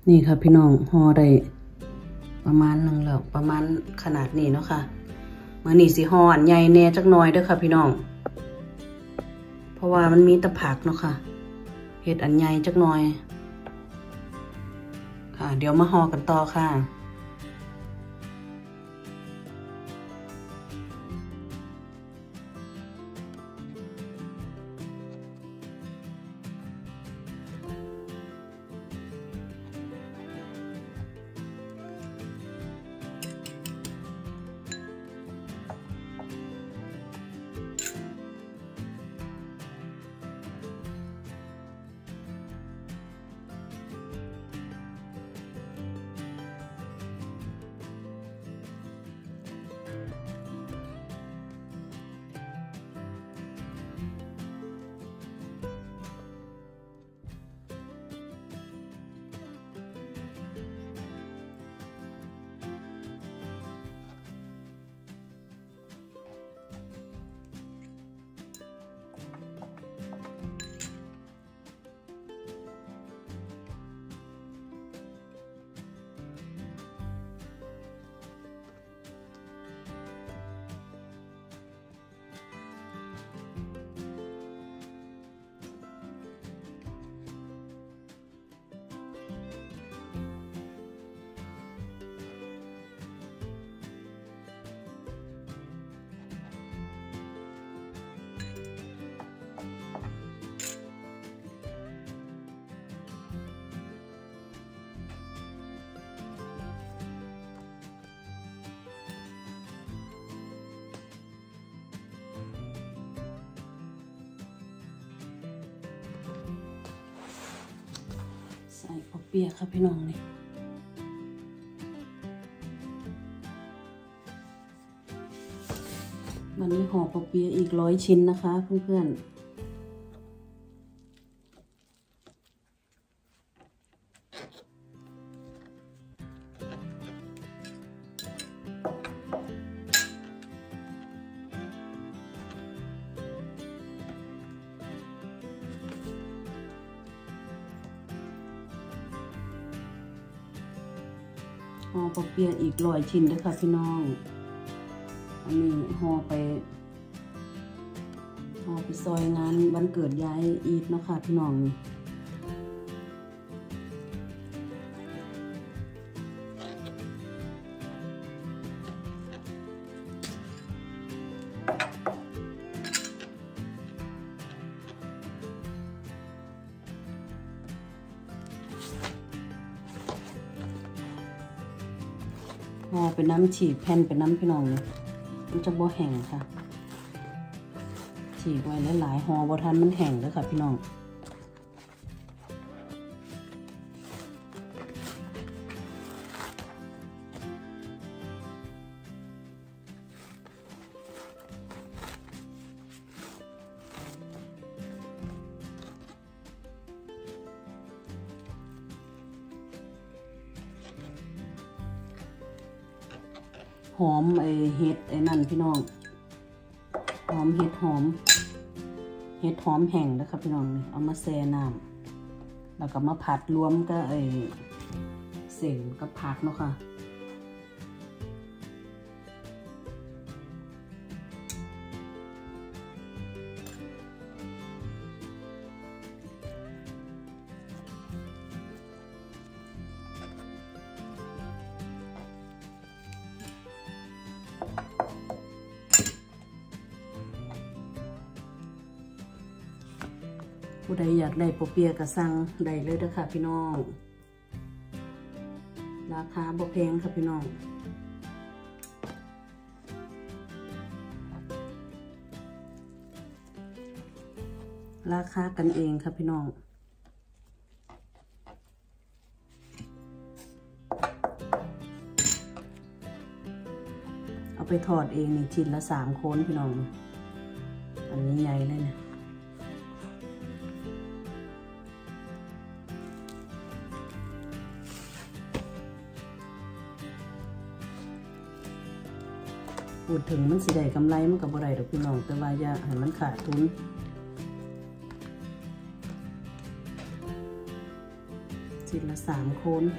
นี่ค่ะพี่น้องห่อได้ประมาณนึงแล้วประมาณขนาดนี้เนาะค่ะมื้อนี้สิห่ออันใหญ่แน่จักหน่อยเด้อค่ะพี่น้องเพราะว่ามันมีแต่ผักเนาะค่ะเฮ็ดอันใหญ่จักหน่อยค่ะเดี๋ยวมาห่อกันต่อค่ะใส่ข้าวเปียกค่ะพี่น้องนี่วันนี้ห่อข้าวเปียกอีก100 ชิ้นนะคะเพื่อนๆห่อข้าวเปียกอีก100 ชิ้นด้วยค่ะพี่น้องอันนี้ห่อไปซอยงานวันเกิดยายอีทเนาะค่ะพี่น้องนี่ห่อเป็นน้ำฉีกแผ่นเป็นน้ำพี่น้องเลยมันจะบ่แห้งค่ะฉีกไว้หลายๆห่อบ่ทันมันแห้งเลยค่ะพี่น้องหอมเห็ดนั่นพี่น้องหอมเห็ดหอมแห้งนะครับพี่น้องนี่เอามาแช่น้ำแล้วก็มาผัดรวมกับเส้นกับผักเนาะค่ะผู้ใดอยากได้ข้าวเปียกก็สั่งได้เลยเด้อค่ะพี่น้องราคาบ่แพงค่ะพี่น้องราคากันเองค่ะพี่น้องเอาไปทอดเองนี่ชิ้นละ3 คนพี่น้องอันนี้ใหญ่เลยเนี่ยพูดถึงมันสิได้กำไรมันกับบ่ได้ดอกพี่น้องแต่ว่าอย่าให้มันขาดทุน สชิ้นละ3 โคน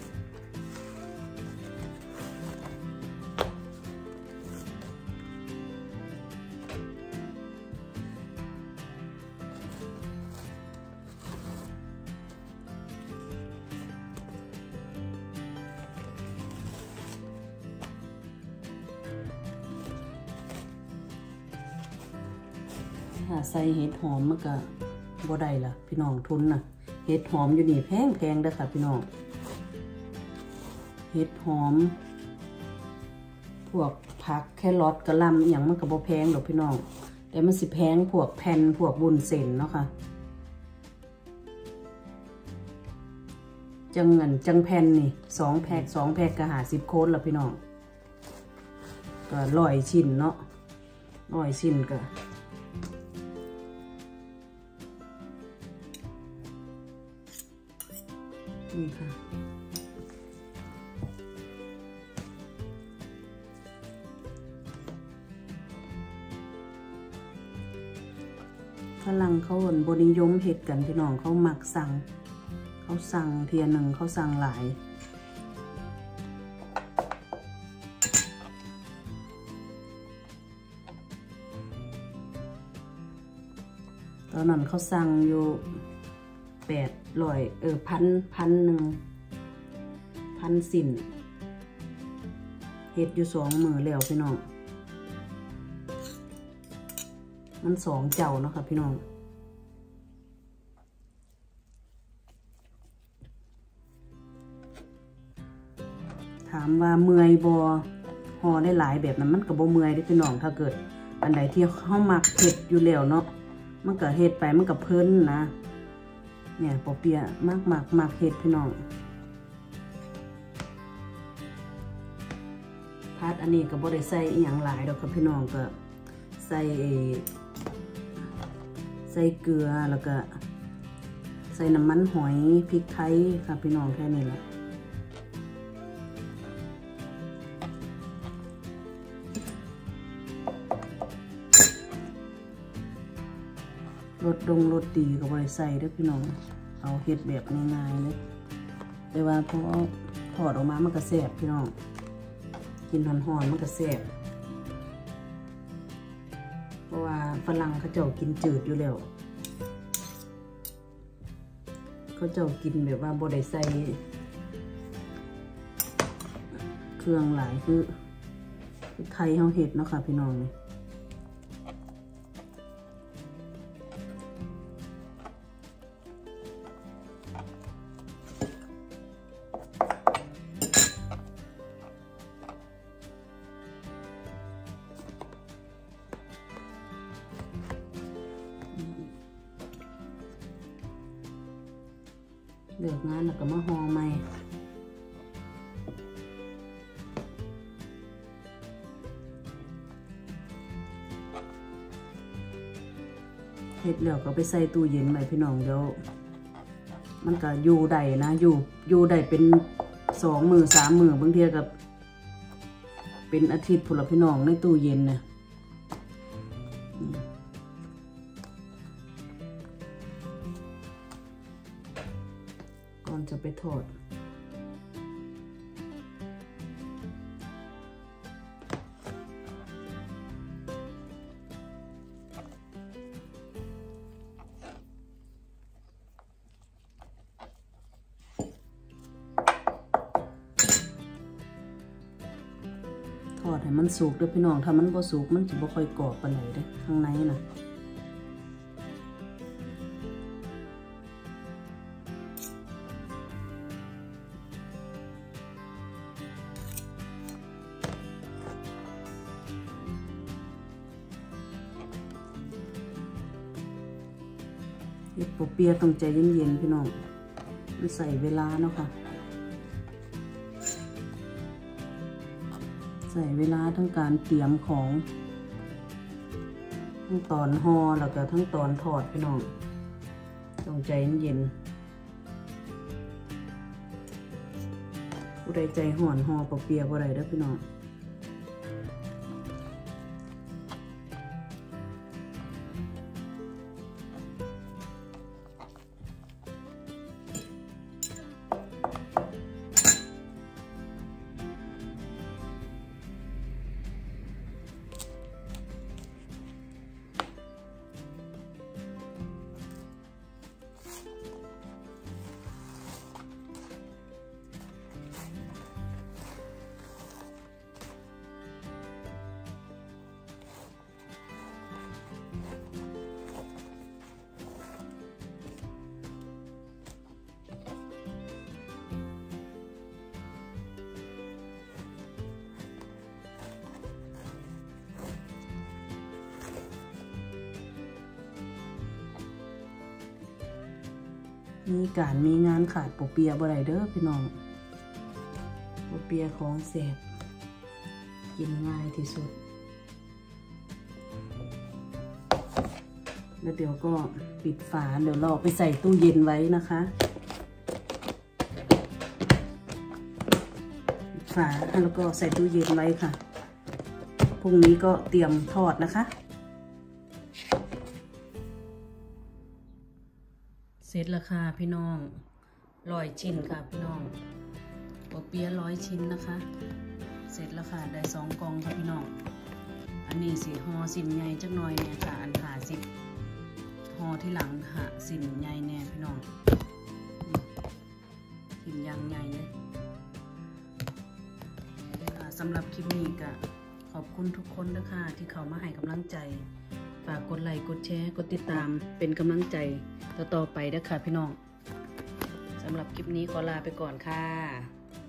ใส่เห็ดหอมมันก็บ่ได้ล่ะพี่น้องทุนน่ะเห็ดหอมอยู่นี่แพงเด้อค่ะพี่น้องเห็ดหอมพวกผักแครอทกะหล่ำอย่างมันก็บ่แพงหรอกพี่น้องแต่มันสิแพงพวกแผ่นพวกวุ้นเส้นเนาะค่ะจังแผ่นนี่2 แพ็คก็50 โคนละพี่น้องก็100 ชิ้นเนาะ100 ชิ้นก็นี่ค่ะฝรั่งเขาบ่นิยมเฮ็ดกันพี่น้องเขามักสั่งเทียหนึ่งเขาสั่งหลายตอนนั้นเขาสั่งอยู่800พันหนึ่ง1,000 สิ้นเฮ็ดอยู่2 มื้อแล้วพี่น้องมัน2 เจ้าเนาะค่ะพี่น้องถามว่าเมื่อยบ่ห่อได้หลายแบบนั้นมันก็บ่เมื่อยเด้พี่น้องถ้าเกิดอันใดที่เฮามักเฮ็ดอยู่แล้วเนาะมันก็เฮ็ดไปมันก็เพลินนะเนี่ยปอเปียะมากเฮ็ดพี่น้องพัดอันนี้ก็บ่ได้ใส่อีหยังหลายดอกครับพี่น้องก็ใส่เกลือแล้วก็ใส่น้ำมันหอยพริกไทยค่ะพี่น้องแค่นี้แหละรสดีก็บ่ได้ใส่เด้อพี่น้องเอาเฮ็ดแบบง่ายๆเลยแต่ว่าพอทอดออกมามันก็แซ่บพี่น้องกินร้อนๆมันก็แซ่บเพราะว่าฝรั่งเขาเจ้ากินจืดอยู่แล้วเขาเจ้ากินแบบว่าบ่ได้ใส่เครื่องหลายคือไทยเฮาเฮ็ดเนาะค่ะพี่น้องนี่เลิกงานแล้วก็มาห่อใหม่เฮ็ดแล้วก็ไปใส่ตู้เย็นไว้พี่น้องเดี๋ยวมันก็อยู่ได้นะอยู่ได้เป็น2 มื้อ3 มื้อบางทีก็เป็นอาทิตย์พุ่นละพี่น้องในตู้เย็นน่ะก่อนจะไปทอดให้มันสุกด้วยพี่น้องถ้ามันบ่สุกมันจะบ่ค่อยกรอบปานใดเด้ข้างในน่ะเฮ็ดปอเปี๊ยะต้องใจเย็นๆพี่น้องมันใส่เวลาเนาะค่ะใส่เวลาทั้งการเตรียมของทั้งตอนห่อแล้วก็ทั้งตอนทอดพี่น้องต้องใจเย็นผู้ใดใจห่อนห่อปอเปี๊ยะบ่ได้เด้อพี่น้องมีการมีงานขาดปอเปียบ่ได้เด้อพี่น้องปอเปียของแซ่บกินง่ายที่สุดแล้วเดี๋ยวก็ปิดฝาเดี๋ยวเราไปใส่ตู้เย็นไว้นะคะปิดฝาแล้วก็ใส่ตู้เย็นไว้ค่ะพรุ่งนี้ก็เตรียมทอดนะคะเสร็จแล้วค่ะพี่น้อง100 ชิ้นค่ะพี่น้องปอเปี๊ยะ100 ชิ้นนะคะเสร็จแล้วค่ะได้2 กล่องค่ะพี่น้องอันนี้สิห่อสินใหญ่จักหน่อยเนี่ยค่ะอัน50ห่อที่หลังหาสินใหญ่แน่พี่น้องสินยางใหญ่เลยสำหรับคลิปนี้ก็ขอบคุณทุกคนนะคะที่เข้ามาให้กำลังใจฝากกดไลค์กดแชร์กดติดตามเป็นกำลังใจต่อไปนะคะพี่น้องสำหรับคลิปนี้ขอลาไปก่อนค่ะ